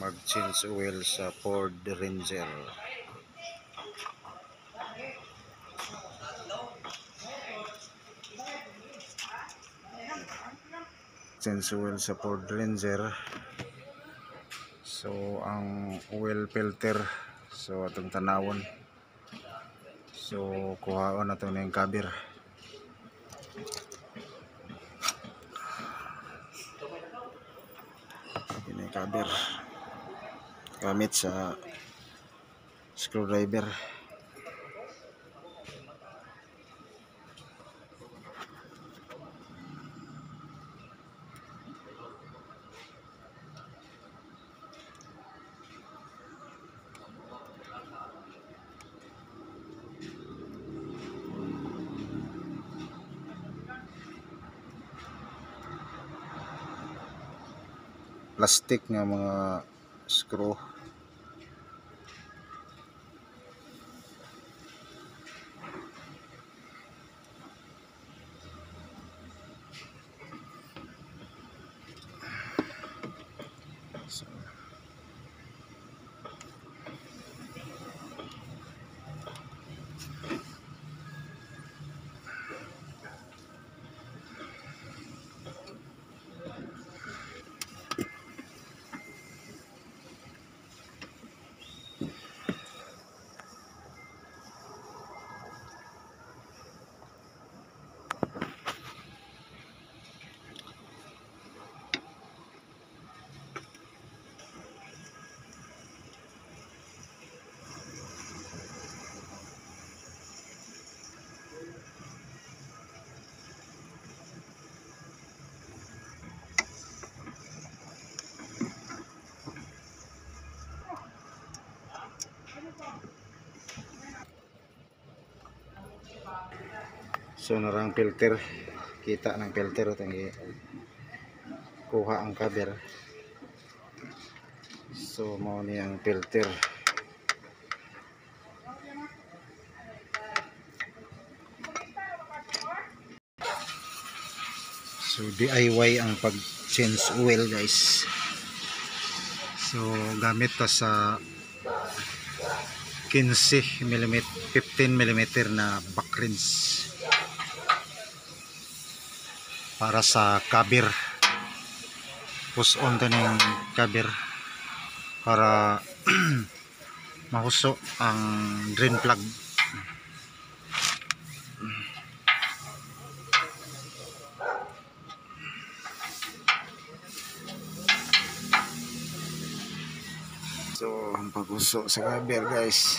mag-change oil sa Ford Ranger. Change oil sa Ford Ranger. So ang oil filter, so atong tanawon. So kuhaon na ito na yung cover. Ini yung cover gamit sa screwdriver. Plastic nga mga screw. So, so narang filter, kita ng filter ito kuha ang cover. So mo ni ang filter. So DIY ang pag change oil guys. So gamit ta sa 15mm 15mm na back rinse para sa cover. Push on to ng cover para mahuso ang drain plug. So ang paghuso sa cover guys,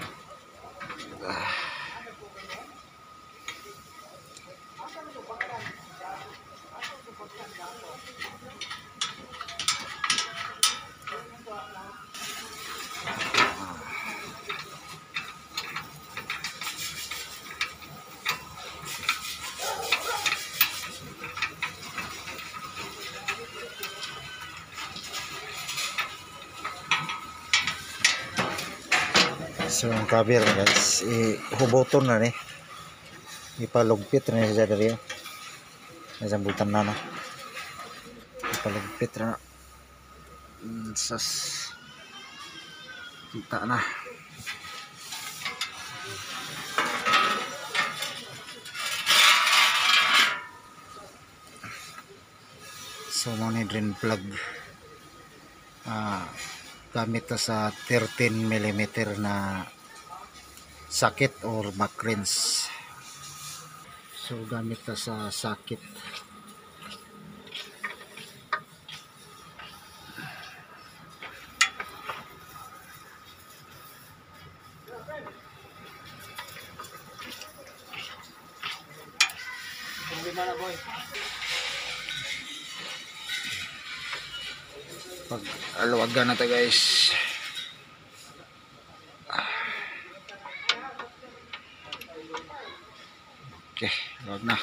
so ang cover guys, ihuboton na ni, ipalugpit na siya dari isang butan na ipalugpit na sas kita na. So mo ni drain plug, gamit ta sa 13mm na socket or back rinse. So gamit ta sa socket. Pag aluwagan na to guys, okay, wag na.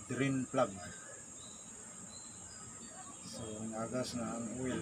drain plug. So agas na ang oil.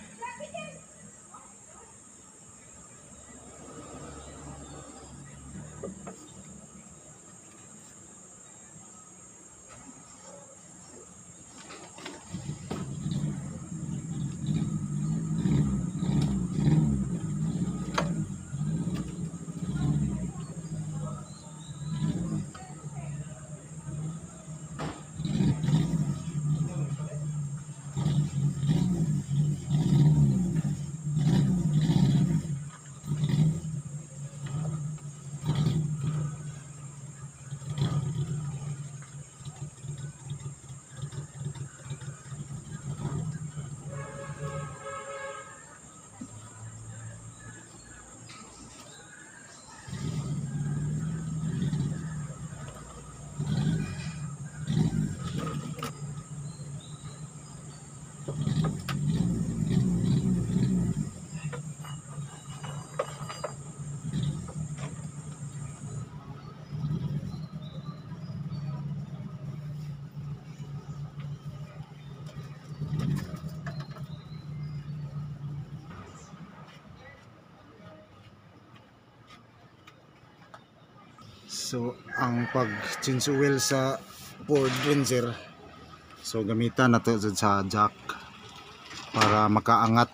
So ang pag-change oil sa Ford Ranger, so gamitan nato sa jack para makaangat,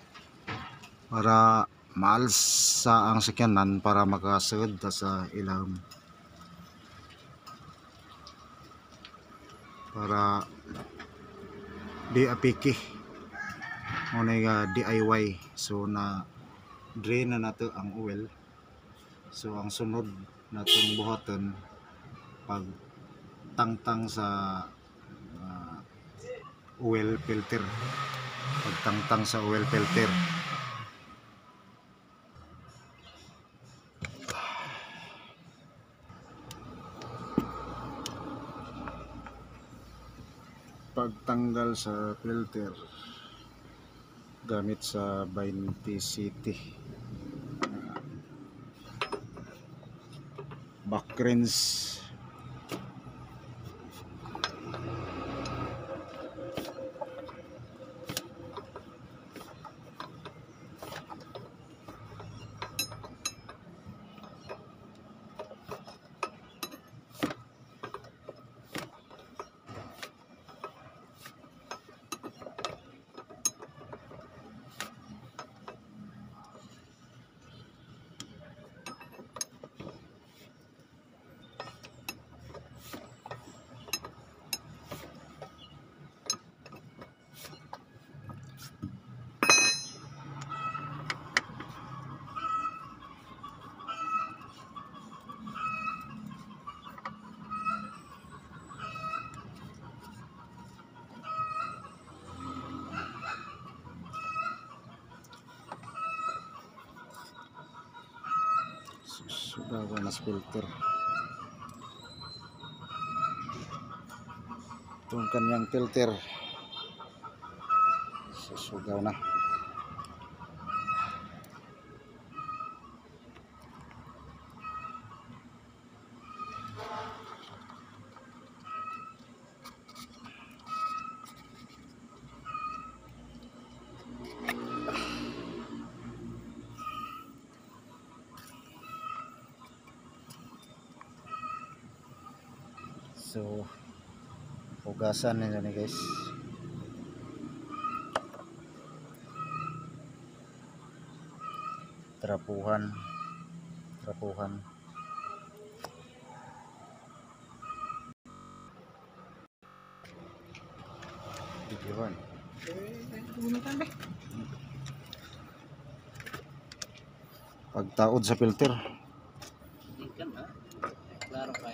para maalsa ang sakyanan, para makasud ta sa ilawom, para di apiki mo na DIY. So na drain na nato ang oil. So ang sunod natong buhaton pag tangtang sa oil filter, pagtangtang sa oil filter. Pagtanggal sa filter gamit sa 20 cc back rinse. Sudah panas filter. Turunkan yang filter. Susugaw na. So hugasan nila ni guys. Trapuhan. Didiwan. Pagtaod sa filter. Klaro pa.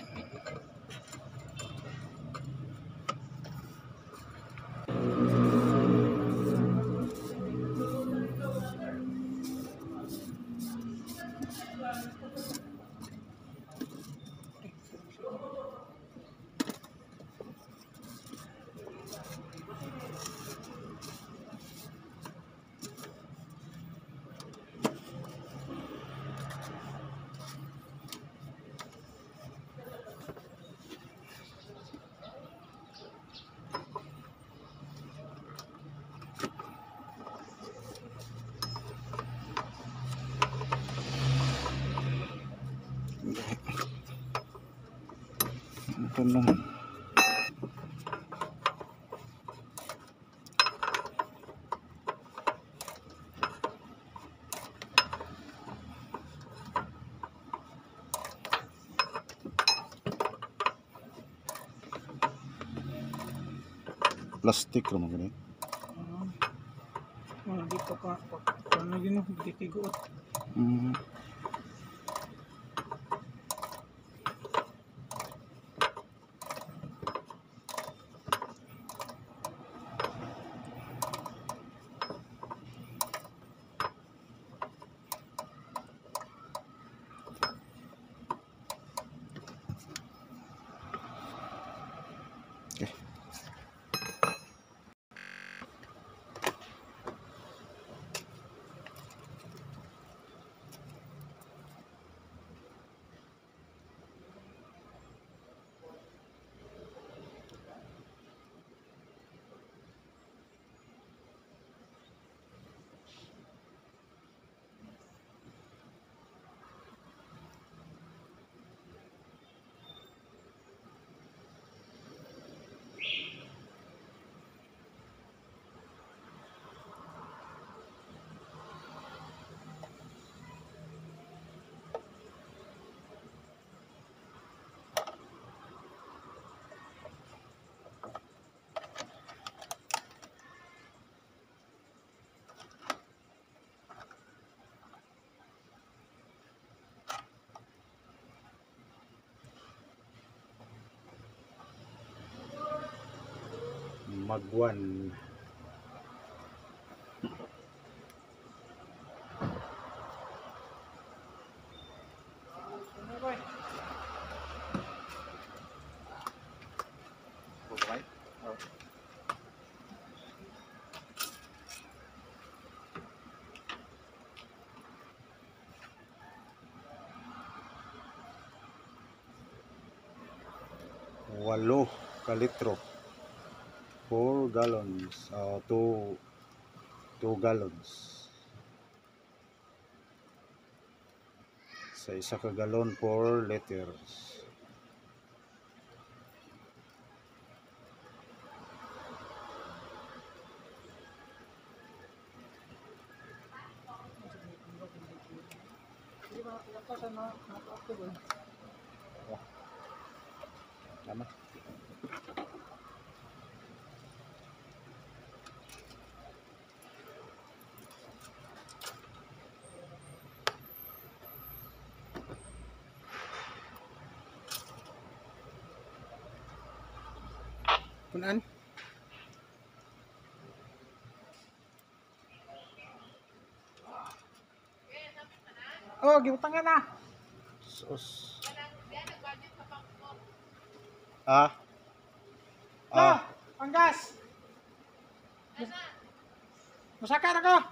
Tunong. Plastic naman ganyan. Dito pa. Ano yun? Ditigot. Okay. Magwan. Walo ka litro. 4 gallons. 2 gallons. Sa isa ka galon 4 liters. Tama. Kunan? Oh, gibutangan na. Sus. Panggas. Masaka na ko.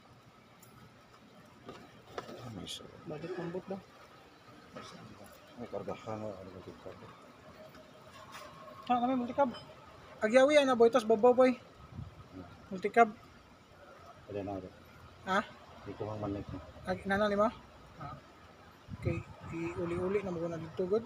Bakit lambot daw? Ay, kargahan o. Ano ba ito karga? Kami multikab. Agyawi na boy, tas babaw boy. Multikab. Wala na ako. Ha? Hindi ko mang manik na. Nana lima? Okay, iuli-uli na mo na dito good.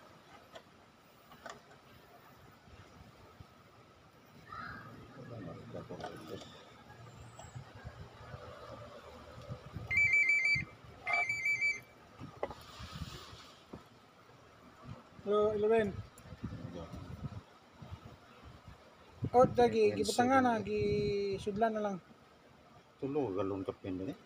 Hello, Eleven. Oh, dagi gibutangan na, gisudlan na lang. Tulo galon ka pin din eh.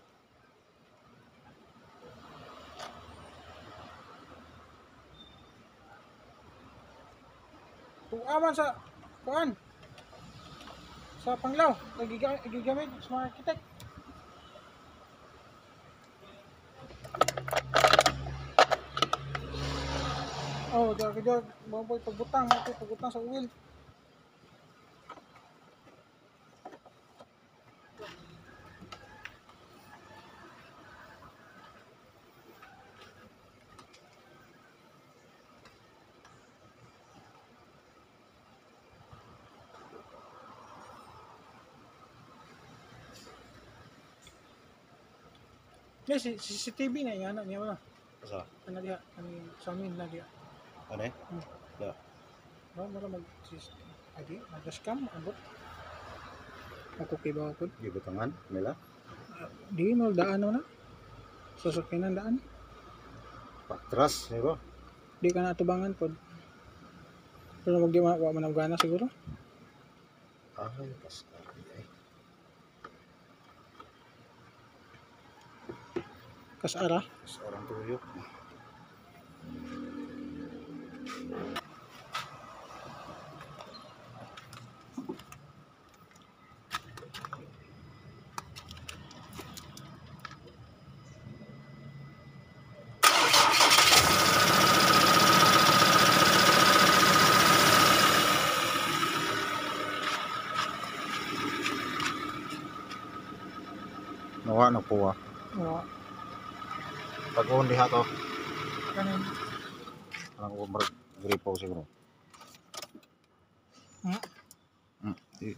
Aman sa kuan. Sa panglaw, gigamit sa mga arkitek. Oh, dagi mo boy pagbutang sa uwil. Yes, CCTV na yan, niya wala. Asa? Ano diha, sa amin na diha. Ano eh? Hmm. Da. Mara mag agi, mag-scam abot. Ako kay ba ako? Gibutangan nila. Di mo daan na. Sasakyanan daan. Patras, di ba? Di ka na atubangan pod. Pero mag di wa man ang gana siguro. Ay, Pascal. Ay. Kasara. Seorang tuyok. Nawa na po ah. Wa Pag-uon diha to. kanin. Ang umrag gripo siguro. Hmm. Di.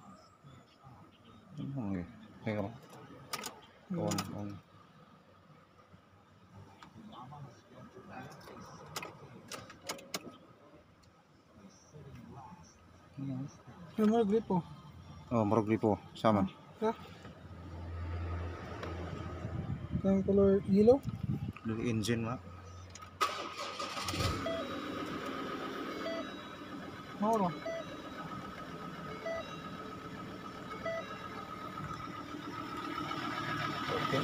Okay. Siguro. On. Yung mga gripo. Oh, murag gripo. Sama. Ha? Yung color yellow. Dari engine ma. Mauro. Okay.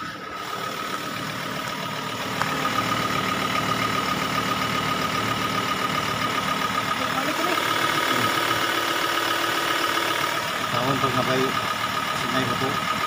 Ano ko na? Tawon pag napay sinay ba to?